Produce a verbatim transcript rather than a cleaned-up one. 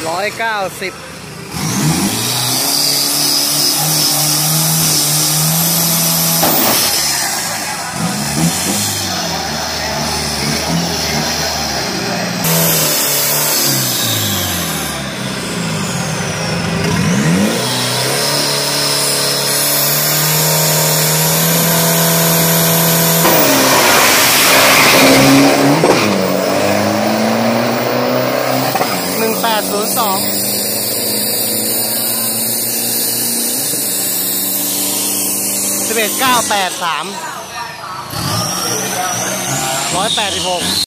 ร้อยเก้าสิบแปดศูนย์สองสิบเอ็ดเก้าแปดสามร้อยแปดสิบหก